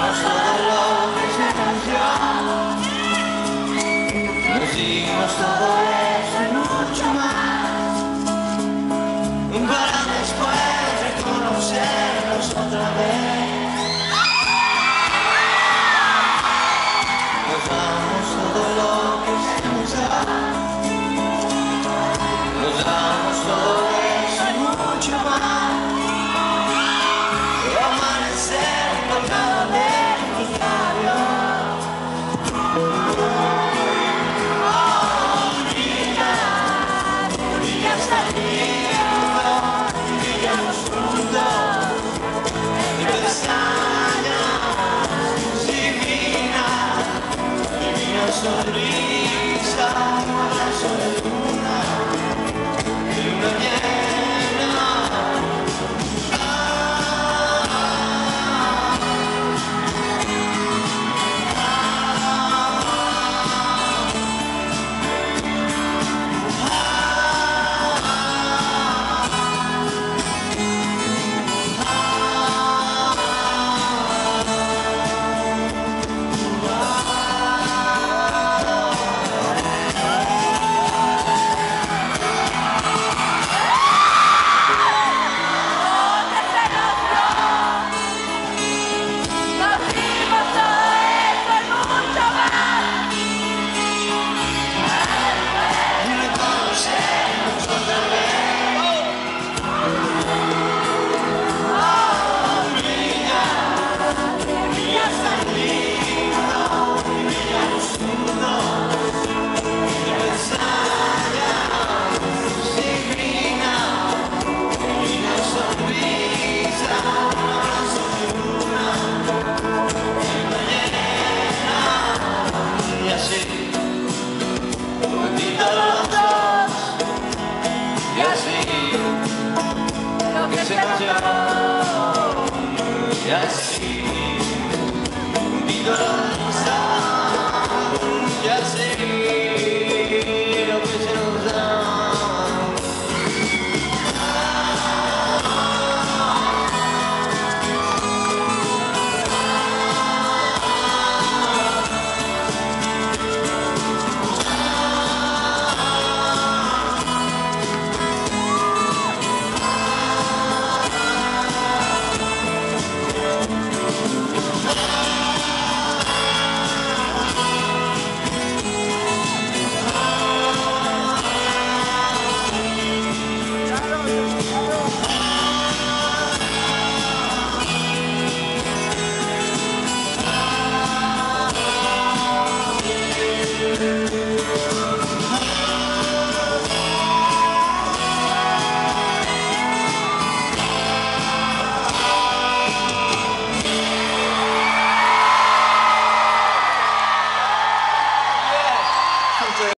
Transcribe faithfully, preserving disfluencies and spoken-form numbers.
dimos todo lo que se nos dio. Nos dimos todo eso y mucho más, para después reconocernos otra vez. Nos damos todo lo que se nos da. Nos damos todo eso y mucho más. Y amanecer colgado de tus labios. Oh, brilla, brilla hasta el día, brillamos juntos. Y pestañas divinas, divina sonrisa, abrazo de luna. Luna llena, ah, yes.